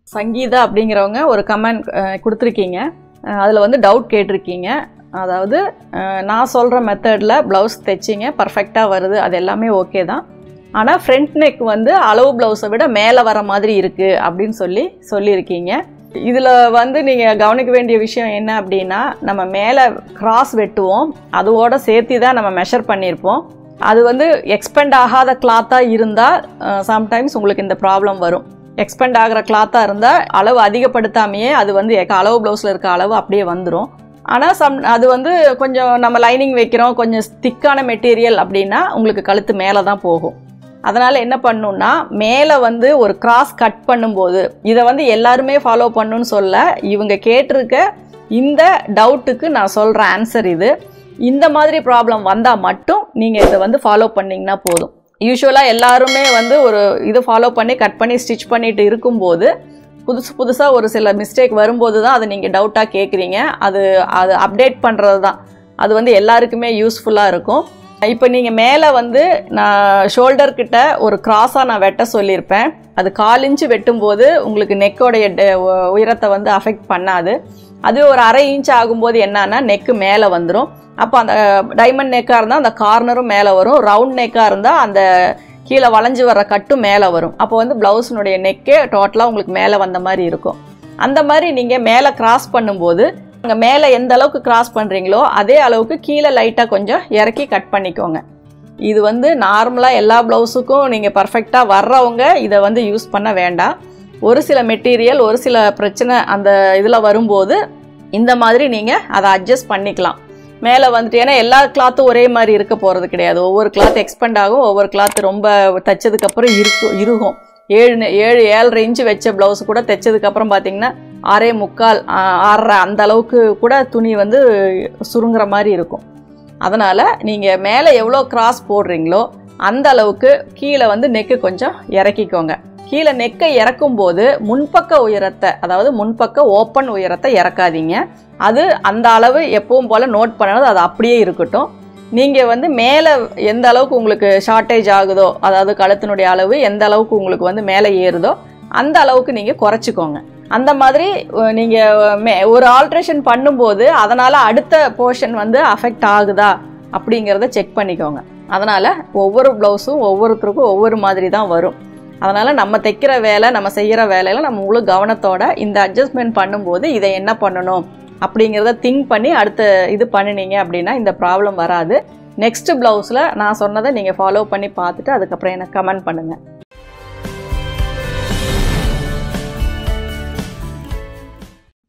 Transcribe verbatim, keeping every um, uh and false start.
சங்கீதா அப்படிங்கிறவங்க ஒரு கமெண்ட் கொடுத்துருக்கீங்க. அதில் வந்து டவுட் கேட்டிருக்கீங்க. அதாவது நான் சொல்கிற மெத்தடில் ப்ளவுஸ் தைச்சிங்க, பர்ஃபெக்டாக வருது, அது எல்லாமே ஓகே தான். ஆனால் ஃப்ரண்ட் நெக் வந்து அளவு ப்ளவுஸை விட மேலே வர மாதிரி இருக்குது அப்படின்னு சொல்லி சொல்லியிருக்கீங்க. இதில் வந்து நீங்கள் கவனிக்க வேண்டிய விஷயம் என்ன அப்படின்னா, நம்ம மேலே கிராஸ் வெட்டுவோம், அதோட சேர்த்து தான் நம்ம மெஷர் பண்ணியிருப்போம். அது வந்து எக்ஸ்பெண்ட் ஆகாத கிளாத்தாக இருந்தால் சம்டைம்ஸ் உங்களுக்கு இந்த ப்ராப்ளம் வரும். எக்ஸ்பெண்ட் ஆகிற கிளாத்தாக இருந்தால் அளவு அதிகப்படுத்தாமையே அது வந்து அளவு ப்ளவுஸில் இருக்க அளவு அப்படியே வந்துடும். ஆனால் சம் அது வந்து கொஞ்சம் நம்ம லைனிங் வைக்கிறோம், கொஞ்சம் திக்கான மெட்டீரியல் அப்படின்னா உங்களுக்கு கழுத்து மேலே தான் போகும். அதனால் என்ன பண்ணணுன்னா, மேலே வந்து ஒரு கிராஸ் கட் பண்ணும்போது இதை வந்து எல்லாருமே ஃபாலோ பண்ணணுன்னு சொல்ல, இவங்க கேட்டிருக்க இந்த டவுட்டுக்கு நான் சொல்கிற ஆன்சர் இது. இந்த மாதிரி ப்ராப்ளம் வந்தால் மட்டும் நீங்கள் இதை வந்து ஃபாலோ பண்ணிங்கன்னா போதும். யூஸ்வலாக எல்லாருமே வந்து ஒரு இதை ஃபாலோ பண்ணி கட் பண்ணி ஸ்டிச் பண்ணிட்டு இருக்கும்போது புதுசு புதுசாக ஒரு சில மிஸ்டேக் வரும்போது தான் அதை நீங்கள் டவுட்டாக கேட்குறீங்க. அது அது அப்டேட் பண்ணுறது தான் அது வந்து எல்லாருக்குமே யூஸ்ஃபுல்லாக இருக்கும். இப்போ நீங்கள் மேலே வந்து நான் ஷோல்டர்கிட்ட ஒரு கிராஸாக நான் வெட்ட சொல்லியிருப்பேன். அது கால் இன்ச்சு வெட்டும்போது உங்களுக்கு நெக்கோடைய உயரத்தை வந்து அஃபெக்ட் பண்ணாது. அது ஒரு அரை இன்ச் ஆகும்போது என்னன்னா நெக்கு மேலே வந்துடும். அப்போ அந்த டைமண்ட் நெக்காக இருந்தால் அந்த கார்னரும் மேலே வரும், ரவுண்ட் நெக்காக இருந்தால் அந்த கீழே வளைஞ்சு வர்ற கட்டும் மேலே வரும். அப்போ வந்து ப்ளவுஸினுடைய நெக்கே டோட்டலாக உங்களுக்கு மேலே வந்த மாதிரி இருக்கும். அந்த மாதிரி நீங்கள் மேலே கிராஸ் பண்ணும்போது அங்கே மேலே எந்த அளவுக்கு கிராஸ் பண்ணுறீங்களோ அதே அளவுக்கு கீழே லைட்டாக கொஞ்சம் இறக்கி கட் பண்ணிக்கோங்க. இது வந்து நார்மலாக எல்லா ப்ளவுஸுக்கும் நீங்கள் பர்ஃபெக்டாக வர்றவங்க இதை வந்து யூஸ் பண்ண வேண்டாம். ஒரு சில மெட்டீரியல் ஒரு சில பிரச்சனை அந்த இதில் வரும்போது இந்த மாதிரி நீங்கள் அதை அட்ஜஸ்ட் பண்ணிக்கலாம். மேலே வந்துட்டு ஏன்னா எல்லா கிளாத்தும் ஒரே மாதிரி இருக்க போகிறது கிடையாது. ஒவ்வொரு கிளாத் எக்ஸ்பெண்ட் ஆகும், ஒவ்வொரு கிளாத் ரொம்ப தைச்சதுக்கப்புறம் இருக்கும் இருக்கும் ஏழு ஏழு ஏழரை இன்ச்சு வச்ச ப்ளவுஸ் கூட தைச்சதுக்கப்புறம் பார்த்தீங்கன்னா ஆறே முக்கால் ஆறரை அந்த அளவுக்கு கூட துணி வந்து சுருங்குற மாதிரி இருக்கும். அதனால் நீங்கள் மேலே எவ்வளோ கிராஸ் போடுறீங்களோ அந்த அளவுக்கு கீழே வந்து நெக்கு கொஞ்சம் இறக்கிக்கோங்க. கீழே நெக்கை இறக்கும்போது முன்பக்க உயரத்தை, அதாவது முன்பக்க ஓப்பன் உயரத்தை இறக்காதீங்க. அது அந்த அளவு எப்பவும் போல் நோட் பண்ணணும், அது அப்படியே இருக்கட்டும். நீங்கள் வந்து மேலே எந்த அளவுக்கு உங்களுக்கு ஷார்ட்டேஜ் ஆகுதோ, அதாவது கழுத்தினுடைய அளவு எந்த அளவுக்கு உங்களுக்கு வந்து மேலே ஏறுதோ அந்த அளவுக்கு நீங்கள் குறைச்சிக்கோங்க. அந்த மாதிரி நீங்கள் மே ஒரு ஆல்ட்ரேஷன் பண்ணும்போது அதனால் அடுத்த போர்ஷன் வந்து அஃபெக்ட் ஆகுதா அப்படிங்கிறத செக் பண்ணிக்கோங்க. அதனால் ஒவ்வொரு ப்ளவுஸும் ஒவ்வொருத்தருக்கும் ஒவ்வொரு மாதிரி தான் வரும். அதனால் நம்ம தைக்கிற வேலை, நம்ம செய்கிற வேலையில் நம்ம முழு கவனத்தோட இந்த அட்ஜஸ்ட்மெண்ட் பண்ணும்போது இதை என்ன பண்ணணும் அப்படிங்கிறத திங்க் பண்ணி அடுத்த இது பண்ணினீங்க அப்படின்னா இந்த ப்ராப்ளம் வராது. நெக்ஸ்ட் ப்ளவுஸில் நான் சொன்னதை நீங்கள் ஃபாலோ பண்ணி பார்த்துட்டு அதுக்கப்புறம் எனக்கு கமெண்ட் பண்ணுங்கள்.